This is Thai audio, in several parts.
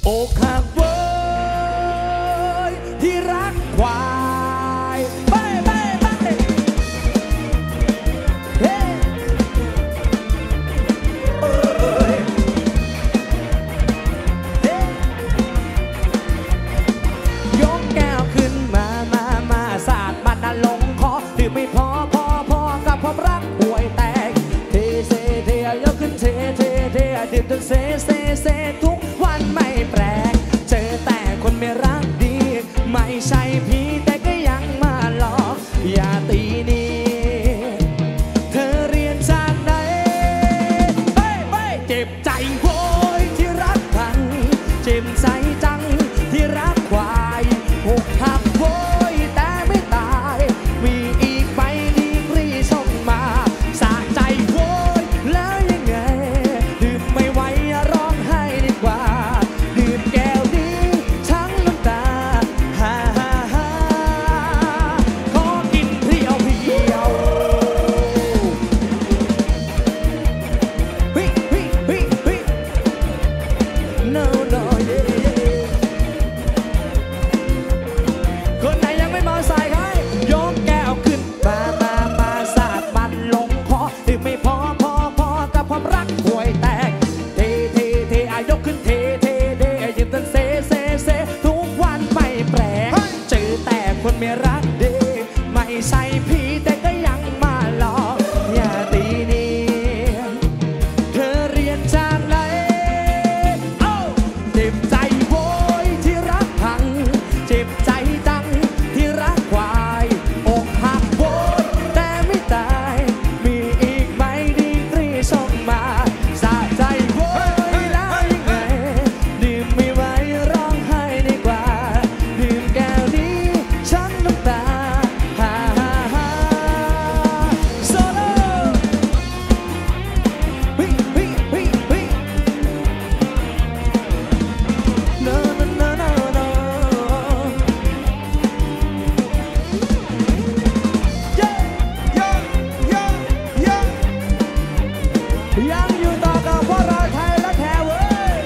อกหักเว้ยที่รักควายไปไปไปเฮ้ยกแก้วขึ้นมาสาดมันลงคอดื่มไม่พอกับความรักห่วยแตกเทยกขึ้นเทดื่มจนเซทุกวันไม่แปลกเจอแต่คนไม่รักดีไม่ใช่พี่แต่ก็ยังมาหลอกอย่าตีนี่เธอเรียนจากไหนเจ็บใจโว้ยที่รักพังเจ็บใจจังที่รักควายอกหักโว้ยแต่ไม่ตายมีอีกใบดีกรีส่งมาสะใจโว้ยแล้วยังไงดื่มไม่ไหวร้องไห้ดีกว่าดื่มแก้วนี้ทั้งน้ำตาขอกินเพียวnoคนไหนยังไม่เมาใส่ให้ยกแก้วขึ้นมาสาดมันลงคอดื่มไม่พอกับความรักห่วยแตกเทยกขึ้นเทยืนต้นเซทุกวันไม่แปลกเจอแต่คนไม่รักดีไม่ใช่พี่แต่ก็ยังมาหลอกอย่าตีนี่เธอเรียนจากไหนเจ็บใจโว้ยที่รักพังเจ็บใจจังที่รักควายอกหักโว้ยแต่ไม่ตายมีอีกไหมดีกรีส่งมาสะใจโว้ยแล้วยังไงดื่มไม่ไหวร้องไห้ดีกว่าดื่มแก้วนี้ฉันน้ำตาโซโล่noยังอยู่ต่อกับพวกเราไทยและแถวเว้ย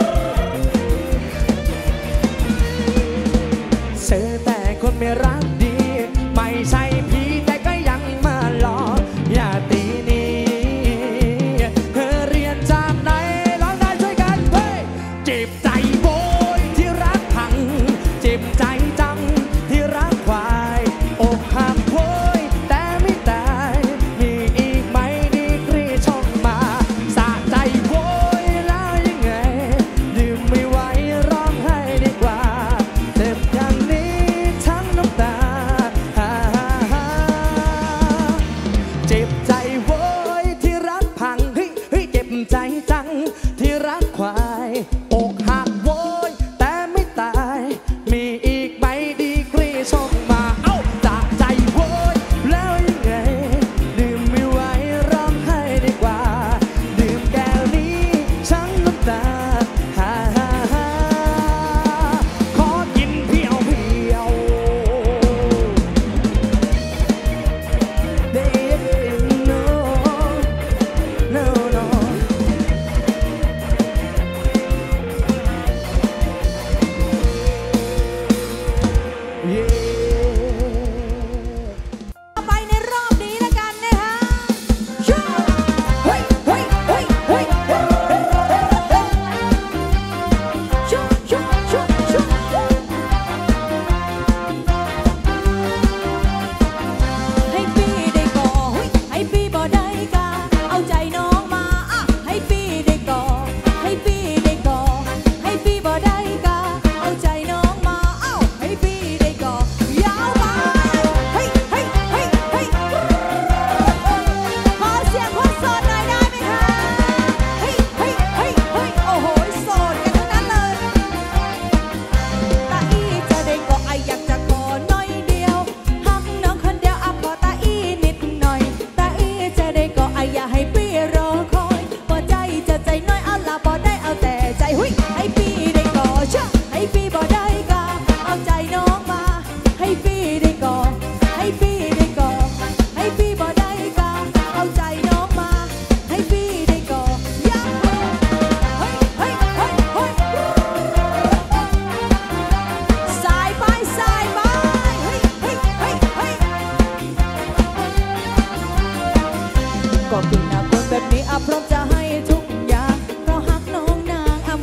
เจอแต่คนไม่รักดีไม่ใช่พี่แต่ก็ยังมาหลอกอย่าตีนี่เธอเรียนจากไหนร้องได้ช่วยกันเฮ้ยเจ็บใจโว้ยที่รักพังเจ็บใจจังที่รักควายอกหักโว้ยแต่ไม่ตายมีอีกไหมดีกรีช่องมาสะใจโว้ยแล้วยังไงดื่มไม่ไหวร้องไห้ดีกว่าเจ็บอย่างนี้ทั้งน้ำตาเจ็บใจโว้ยที่รักพังเฮ้ยเจ็บใจจังที่รักควายอกหัก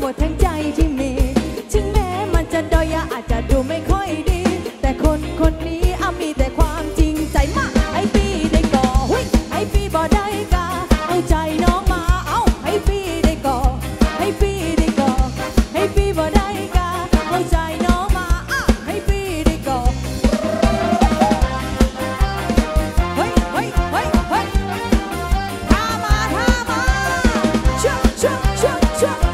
มดทั้งใจที่มีถึงแม้มันจะด้อยอาจจะดูไม่ค่อยดีแต่คนคนนี้มีแต่ความจริงใจมากให้พี่ได้ก่อให้พี่บ่ได้กาเอาใจน้องมาเอาให้พี่ได้ก่อให้พี่ได้ก่อให้พี่บ่ได้กาเอาใจน้องมาให้พี่ได้ก่อเฮ้ยเฮ้ยเฮ้ยเฮ้ยท่ามาชักชักชักชัก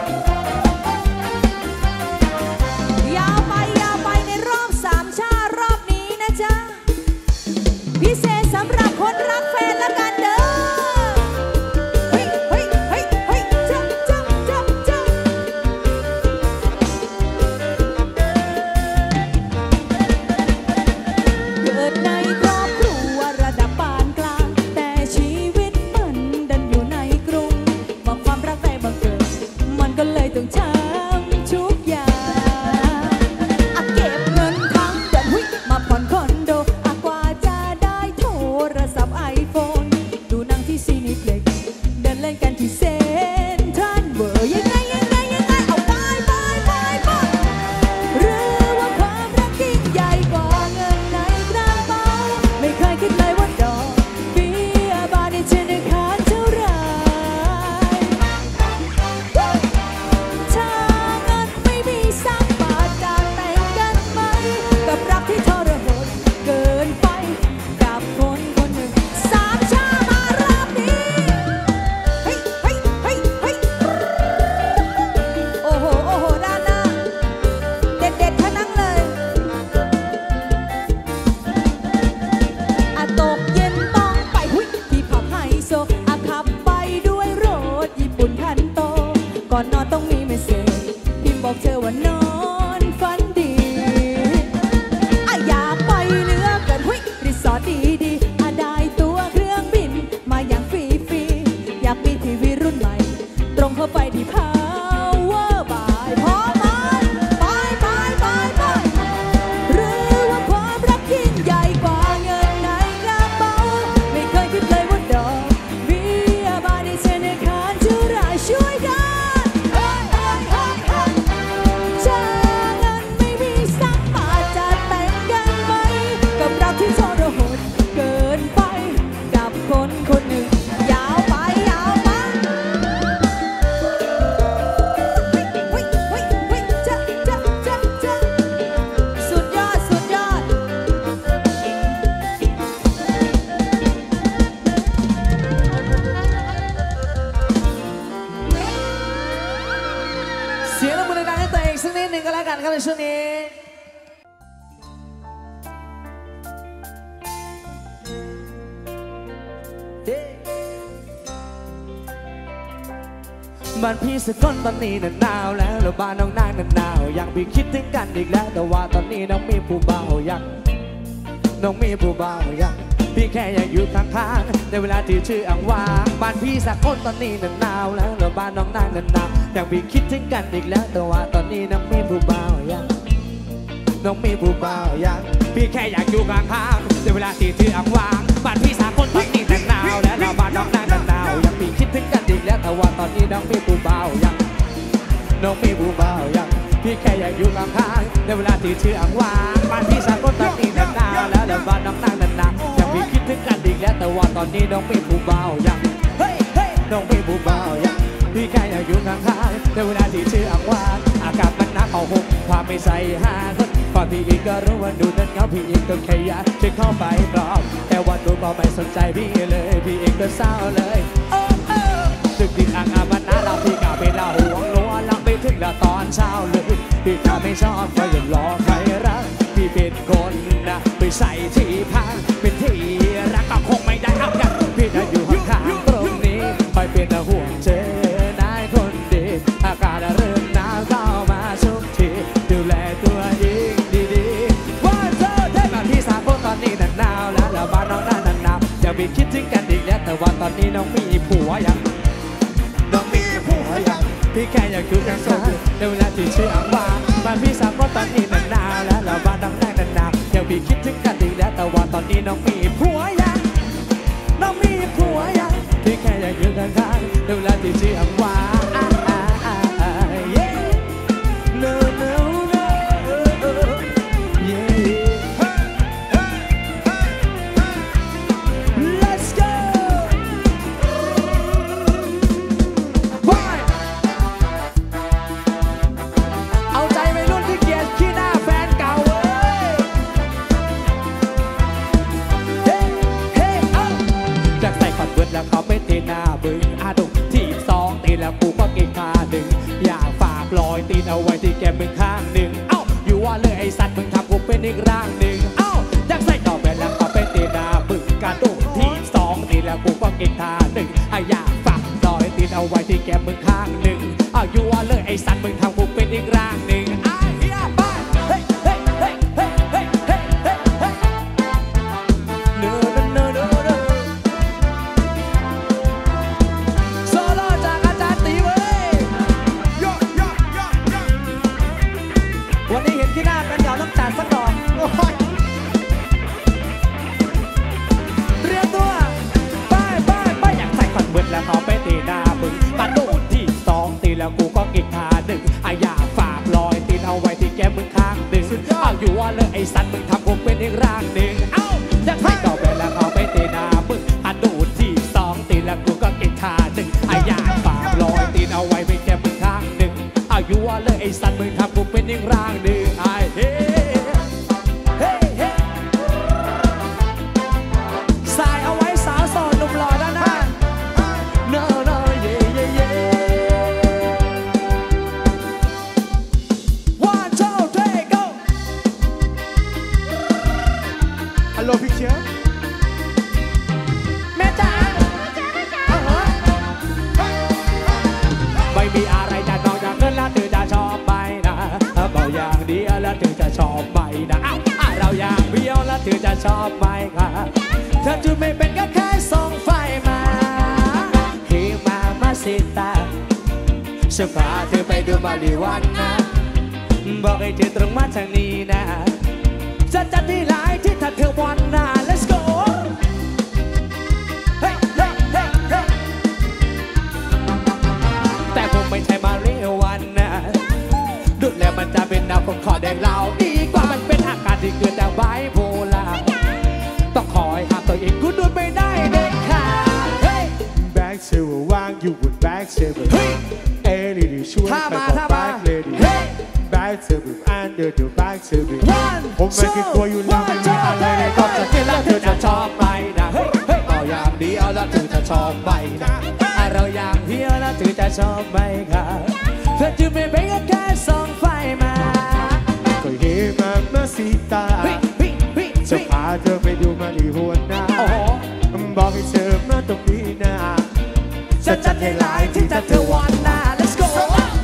ยาวไปในรอบสามชารอบนี้นะจ๊ะพิเศษสำหรับคนรักแฟนละกันเด้อเฮ้ยเฮ้ยเฮ้ยเฮ้ยจับจับจับจับเกิดในครอบครัวระดับปานกลางแต่ชีวิตมันดันอยู่ในกรุงบอกความรักไม่บังเกิดมันก็เลยต้องช้ำทุกอย่างเก็บเงินทั้งเดือนมาผ่อนคอนโดกว่าจะได้โทรศัพท์ไอโฟนดูหนังที่ซีนิเพล็กเดินเล่นกันที่เซ็นทรัลเวิลด์ยังไงเอาไปหรือว่าความรักยิ่งใหญ่กว่าเงินในกระเป๋าไม่เคยคิดเลยว่าดอกเบี้ยบาทในธนาคารเท่าไรถ้าเงินไม่มีสักบาทจะแต่งกันไหมกับรักที่ทรหดเกินไปกับคนคนหนึ่งสามชามารอบนี้เฮ้ยเฮ้ยเฮ้ยเฮ้ยโอ้โหด้านหน้าเด็ดๆทั้งนั้นเลยตกเย็นต้องไปที่ผับไฮโซขับไปด้วยรถญี่ปุ่นคันโตก่อนนอนต้องมีเมสเซจพิมพ์บอกเธอว่านอนฝันดีอยากไปเหลือเกินรีสอร์ทดีๆได้ตัวเครื่องบินมาอย่างฟรีๆอยากมีทีวีรุ่นใหม่ตรงเข้าไปที่พาวเวอร์บายพอมันไปหรือว่าความรักยิ่งใหญ่กว่าเงินในกระเป๋าไม่เคยคิดเลยว่าดอกเบี้ยบาทในธนาคารเท่าไรช่วยกันถ้าเงินไม่มีสักบาทจะแต่งกันไหมกับรักที่ทรหดเกินไปกับคนคนหนึ่งยาวไปจะสุดยอดเสียงระเบิดดังให้ตัวเองสักนิดหนึ่งก็แล้วกันครับในช่วงนี้บ้านพี่สกลตอนนี้หนาวแล้วบ้านน้องนางหนาวยังพี่คิดถึงกันอีกแล้วแต่ว่าตอนนี้น้องมีผู้บ่าวยังพี่แค่อยากอยู่ข้างๆในเวลาที่ชื่ออังวางบ้านพี่สกลตอนนี้หนาวแล้วบ้านน้องนางหนาวยังพี่คิดถึงกันอีกแล้วแต่ว่าตอนนี้น้องมีผู้บ่าวยังพี่แค่อยากอยู่ข้างๆในเวลาที่ชื่ออังวางบ้านพี่สกลตอนนี้หนาวแล้วบ้านน้องนางหนาวยังพี่คิดถึงกันอีกแล้วแต่ว่าตอนนี้น้องมีผู้บ่าวยังพี่แค่อยากอยู่ข้างๆในเวลาที่ชื่ออังวางบ้านพี่สกลตอนนี้หนาวแล้วบ้านน้องนางหนาวยังพี่คิดถึงกันอีกแล้วแต่ว่าตอนนี้น้องมีผู้บ่าวยังน้องมีผู้บ่าวยังพี่แค่อยากอยู่ข้างๆในเวลาที่ชื่ออังวางอากาศมันหนาวเอาห่มความไม่ใส่ห้าคนความพี่อีกก็รู้ว่าดูนั้นเงาพี่อีกก็แค่อยากจะเข้าไปปลอบแต่ว่าดูก็ไม่สนใจพี่เลยพี่เองก็เศร้าเลยตึกติดอ่างอาบน้ำเราพี่กาไปเล่าห่วงล้วนลังไปถึงแล้วตอนเช้าเลยพี่กาไม่ชอบใครอย่ารอใครรักพี่เป็นคนนะไปใส่ที่พักเป็นที่รักก็คงไม่ได้เอากันพี่จะอยู่ข้างๆตรงนี้คอยเป็นห่วงเจอนายคนดีอากาศเริ่มหนาวเข้ามาทุกทีดูแลตัวเองดีๆว่าเธอได้มาพี่สาวตอนนี้หนาวแล้วบ้านน้องหนาวอย่าไปคิดถึงกันอีกแล้วแต่ว่าตอนนี้น้องมีผัวยังพี่แค่อยากอยู่ข้างๆในเวลาที่ชื่ออังวางบ้านพี่สาวตอนนี้หนาวแล้วบ้านน้องหนาวอย่าไปคิดถึงกันอีกแล้วแต่ว่าตอนนี้น้องมีผัวยังพี่แค่อยากอยู่ข้างๆในเวลาที่ชื่ออังวางตีนเอาไว้ที่แก้มมึงข้างหนึ่งเอ้าอยู่ว่าเลยไอ้สัตว์มึงทำกูเป็นอีกร่างหนึ่งเอ้าอยากใส่ต่อไปแล้วก็เป็นตีนามึงกระโดดที่สองตีแล้วกูก็กินท่าหนึ่งไอ้อยากฝากรอยตีนเอาไว้ที่แก้มมึงข้างหนึ่งเอ้าอยู่ว่าเลยไอ้สัตว์มึงทำกูเป็นอีกร่างหนึ่งไอ้เหี้ยบ้าเฮ้ยเฮ้ยเฮ้ยเฮ้ยเฮ้ยเฮ้ยเฮ้ยเฮ้ยเนื้อเนื้อเนื้อเนื้อโซโล่จากอาจารย์ตีเว้ยวันนี้เห็นที่หน้าเป็นเหงาต้องจัดสักดอกเตรียมตัวไปอยากใส่คอนเวิร์ตแล้วเขาไปตีหน้ามึงมาโดนที่สองตีแล้วกูก็กินท่าหนึ่งไอ้อยากฝากรอยตีนเอาไว้ที่แก้มมึงข้างหนึ่งเอาอยู่ว่าเลยไอ้สัตว์มึงทำกูเป็นอีกร่างหนึ่งเอ้าอยากใส่ต่อไปแล้วเขาไปตีหน้ามึงมาโดนที่สองตีแล้วกูก็กินท่าหนึ่งไอ้อยากฝากรอยตีนเอาไว้ที่แก้มมึงข้างหนึ่งเอาอยู่ว่าเลยไอ้สัตว์มึงทำกูเป็นอีกร่างหนึ่งไอ้เฮ้สายเอาไว้สาวโสดหนุ่มหล่อด้านหน้าเนอเนอเย่เย่เย่ One two three go Hello picture แม่จ๋าไม่มีอะไรจะนอกจากเงินแล้วเธอจะชอบไหมนะบอกอย่างเดียวแล้วเธอจะชอบไหมนะเราอย่างเดียวแล้วเธอจะชอบไหมคะเธอจะไม่เป็นก็แค่ส่งไฟมาที่มาสิตาฉันพาเธอไปดูมาริวันนะบอกให้เธอตรงมาทางนี้นะจะจัดที่หลายที่ถ้าเธอวันนะ let's go เฮ้ยเฮ้ยเฮ้ยเฮ้ยแต่ผมไม่ใช่มาริวันนะดูดแล้วมันจะเป็นดาวผมขอแดงเราดีกว่ามันเป็นอาการที่เกิดจากไบโพล่าต้องคอยหาตัวเองกูดูดไม่ได้เด็ดขาดเฮ้ย Back silver วางอยู่บน Back silver เฮ้ยเอลิลี่ช่วยไปบอก Back lady เฮ้ย Back silver under the Back silver One ผมไม่เคยกลัวอยู่แล้วไม่มีอะไรในนอกจากเธอแล้วเธอจะชอบไหมนะเฮ้ยเฮ้ยเอาอย่างเดียวแล้วเธอจะชอบไหมนะเราอย่างเดียวแล้วเธอจะชอบไหมคะเธอจะไม่เป็นก็แค่ส่งไฟมาก็เฮมาสิตาจะพาเธอไปดูมาริหัวหน้าบอกให้เธอมาตรงนี้นะจะจัดให้หลายที่จะเธอวันหน้า let's go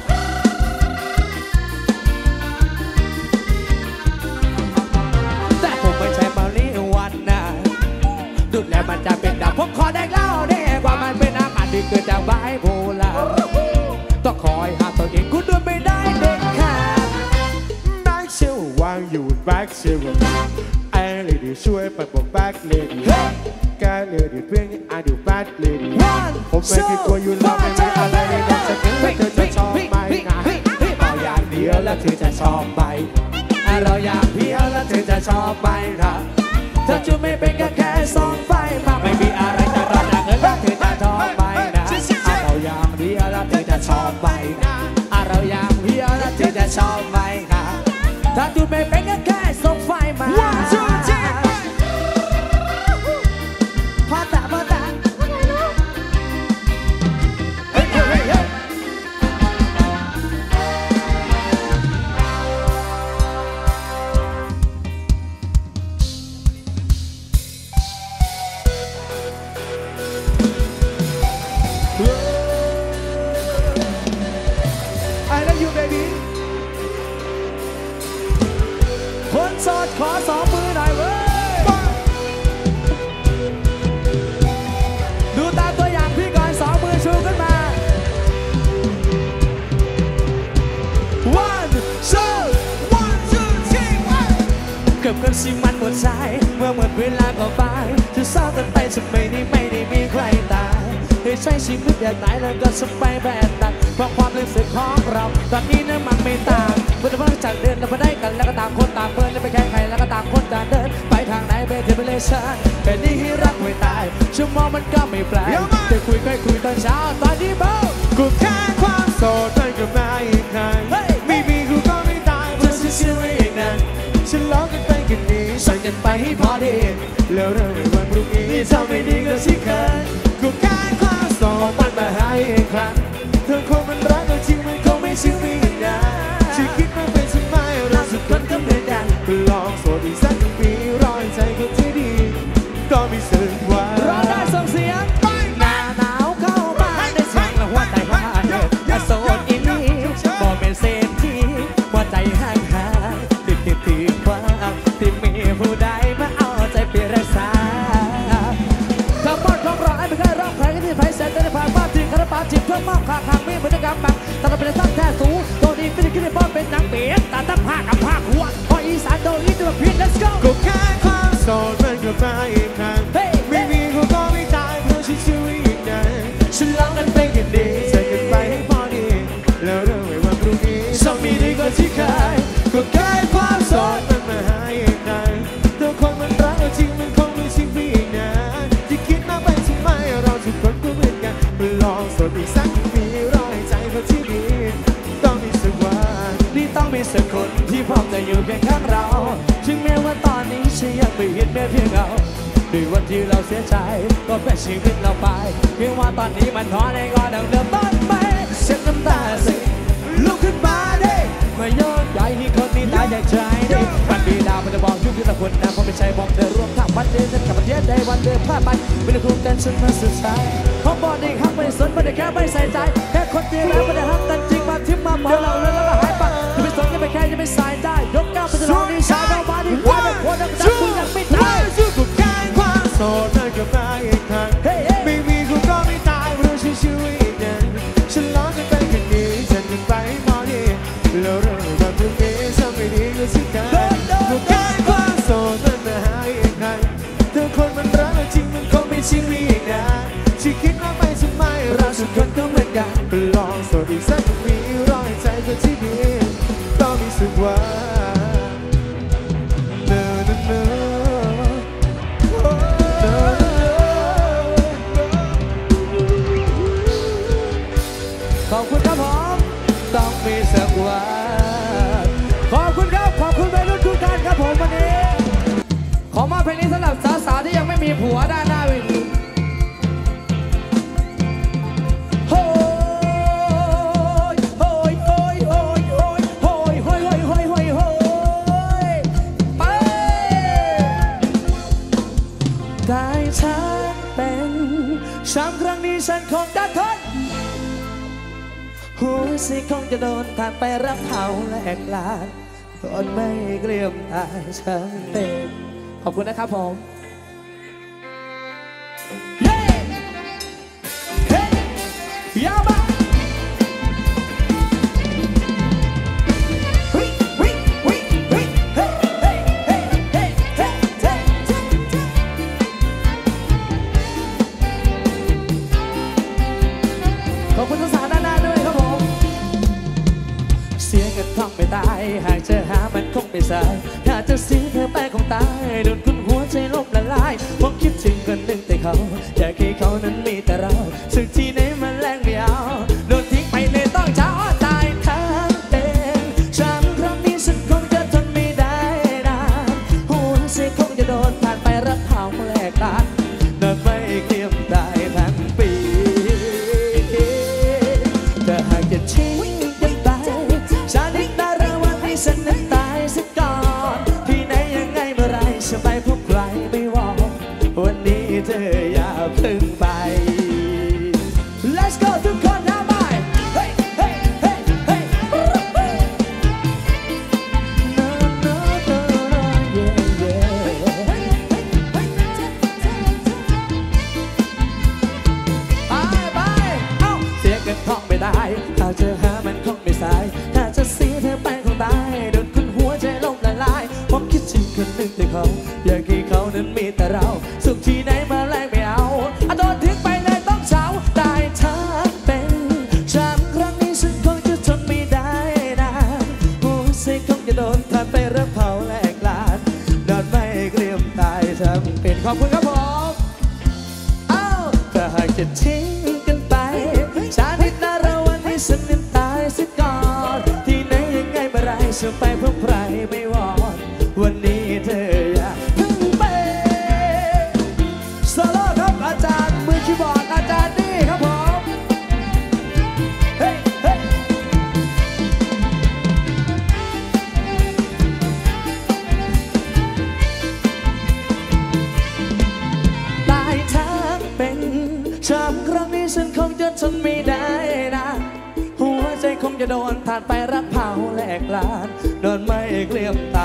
แต่ผมไม่ใช่มาริวันนะดูแล้วมันจะเป็นดาวผมขอแดกเหล้าแดกว่ามันเป็นอาการที่เกิดจากไบโพล่าต้องคอยหาตัวเองกูดูไม่ได้เด็ดขาด Back silver วางอยู่ Back silver เอลิลี่ช่วยไปบอก Back lady แกเลยดิเพื่อนอาดู Bad lady ผมไม่เคยกลัวอยู่แล้วไม่มีอะไรในนอกจากเธอแล้วเธอจะชอบไหมนะเอาอย่างเดียวแล้วเธอจะชอบไหมเราอย่างเดียวแล้วเธอจะชอบไหมนะเธอจะไม่เป็นก็แค่ส่องไฟมาไม่มีอะไรจะรอจากเงินแล้วเธอจะชอบไหมนะเอาอย่างเดียวแล้วเธอจะชอบไหมนะเราอย่างเดียวแล้วเธอจะชอบไหมนะถ้าจะไม่เป็นก็แค่ส่องไฟมาพอตาเฮ้ยเฮ้ยเฮ้ยคนโสดขอสองมือหน่อยเว้ยดูตามตัวอย่างพี่ก่อนสองมือชูขึ้นมา One two เกือบกันสิมันหมดใจเมื่อหมดเวลาก็ไปจะเศร้ากันไปจะไม่ได้มีใครตายให้ใช้ชีวิตอยากตายแล้วก็สบายแบบนั้นเพราะความรู้สึกของเราตอนนี้นั้นมันไม่ต่างเมื่อเราจากเดินเราไปได้กันแล้วก็ต่างคนต่างเปิดแล้วไปแข่งใครแล้วก็ต่างคนต่างเดินไปทางไหนไปเทเบเลชันเป็นนี่ที่รักไม่ตายชั่วโมงมันก็ไม่แปลกแต่คุยตอนเช้าตอนนี้เบากูแค่ความโสดมันก็มาอีกครั้งไม่มีกูก็ไม่ตายเพราะฉันเชื่อว่าอย่างนั้นฉันร้องกันไปกันนี้สั่งกันไปให้พอดีแล้วเรื่องในวันพรุ่งนี้ทำไม่ดีก็สิเกินกูแค่ความโสดมันมาหาอีกครั้งเธอคงมันรักเราจริงมันคงไม่ชื่อมีกันนะมาอีกครั้งไม่มีเขาก็ไม่ตายเพราะฉันชีวิตอีกนานฉันลองกันเป็นกันดีใส่กันไปให้พอดีแล้วเรื่องในวันพรุ่งนี้ต้องมีดีกว่าที่เคยก็แค่ความโสดมันมาหาอีกนานตัวคนมันรักเอาจริงมันคงไม่ชิงพี่อีกนานที่คิดมาไปทำไมเราทุกคนก็เหมือนกันลองโสดอีกสักปีรอให้ใจเขาที่ดีต้องมีสักวันนี่ต้องมีสักคนที่พร้อมจะอยู่เคียงข้างเราถึงแม้ว่าตอนนี้ฉันยังไม่เห็นแม้เพียงเราด้วยวันที่เราเสียใจก็เป็นชีวิตเราไปเพียงว่าตอนนี้มันท้อในก็ดังเดิมต้นไปเช็ดน้ำตาสิลุกขึ้นมาดิมาย้อนใจให้คนนี้ตายจากใจดิวันดีดาวมันจะบอกยุคที่เราควรนำเพราะไม่ใช่บอกเธอร่วมทางวันเดินกับประเทศใดวันเดินพลาดไปไม่ได้คุ้มกันฉันมาสุดท้ายเพราะบอลดีฮักไม่สนไม่ได้แค่ไม่ใส่ใจแค่คนที่รักไม่ได้ฮักกันจริงมาทิพย์มาหมอเราแล้วก็หายไปจะไม่สนจะไม่แค่จะไม่ใส่ได้ยกก้าวไปจะลองดีชายเรามาดีกว่าแต่คนดังดังคุณยังไม่ตายสู้กับการความโสดนั่นก็มาอีกครั้งไม่มีกูก็ไม่ตายเพราะฉันชีวิตนั้นฉันร้องกันไปแค่นี้ฉันกันไปมอดีแล้วเรื่องวันพรุ่งนี้ฉันไม่ดีก็สิกันกูแค่ความโสดนั่นมาหาอีกครั้งเธอคนมันรักจริงมันคงไม่ชิงมีอีกนะที่คิดว่าไปทำไมเราทุกคนก็เหมือนกันลองโสดอีกสักปีรอให้ใจเธอที่ดีต้องมีสักวันเนอเนอเนอขอบคุณครับผมต้องมีสักวันขอบคุณครับขอบคุณวัยรุ่นทุกท่านครับผมวันนี้ขอมอบเพลงนี้สำหรับสาวๆที่ยังไม่มีผัวด้านหน้าเวทีโฮ้ยโฮ้ยโฮ้ยโฮ้ยโฮ้ยโฮ้ยโฮ้ยโฮ้ยโฮ้ยโฮ้ยไปได้ฉันเป็นช้ำครั้งนี้ฉันคงจะทนหัวใจคงจะโดนทานไปรักเขาและแหกลานทนไม่เกลียมตายฉันเป็นขอบคุณนะครับผมเย้เฮ้ยาวมาวิวิวิวิเฮ้เฮ้เฮ้เฮ้เฮ้เฮ้ขอบคุณทั้งสามด้านหน้าด้วยครับผมเสียกันท้องไม่ตายหากจะหามันคงไม่สายถ้าจะเสียเธอไปคงตายโดนคุณหัวใจลบละลายผมคิดถึงคนหนึ่งแต่เขาอยากให้เขานั้นมีแต่เราซึ่งที่ไหนมันแรงไม่เอาโดนทิ้งไปเลยต้องเช้าตายทั้งเป็นช้ำครั้งนี้ฉันคงจะทนไม่ได้นะหัวใจคงจะโดนผ่านไปรักเขาแลกตานนอนไม่เคียมได้ทั้งปีแต่หากจะทิ้งฉันนึกได้แล้วว่าให้ฉันนั้นตายซะก่อนที่ไหนยังไงเมื่อไรจะไปพบใครไม่วอกวันนี้เธออย่าเพิ่งไป Let's go ทุกคนนะไปเฮ้ยเฮ้ยเฮ้ยเฮ้ยไปเอ้าเสียกันท้องไม่ได้ถ้าเจอหามันคงไม่สายถ้าจะเสียเธอไปคงตายโดนคุณหัวใจลมละลายผมคิดถึงคนหนึ่งแต่เขาอยากให้เขานั้นมีแต่เราสุขที่ไหนมาแลกไม่เอาโดนทิ้งไปเลยต้องเช้าตายทั้งเป็นช้ำครั้งนี้ฉันคงจะทนไม่ได้นะหัวใจคงจะโดนทานไปรักเผาแลกลานนอนไม่เกลียมตายทั้งเป็นขอบคุณครับผมเอ้าถ้าหากจะทิ้งกันไปฉันนิดนาระวันให้ฉันนั้นตายซะก่อนที่ไหนยังไงเมื่อไรจะไปพบใครไม่วอนวันนี้เธออย่าเพิ่งไปโซโล่ครับอาจารย์มือคีย์บอร์ดอาจารย์นี่ครับผมเฮ้ยเฮ้ยตายทั้งเป็นช้ำครั้งนี้ฉันคงจะทนไม่ได้นะหัวใจคงจะโดนผ่านไปรักเผาแหลกลานนอนไม่เกลียมต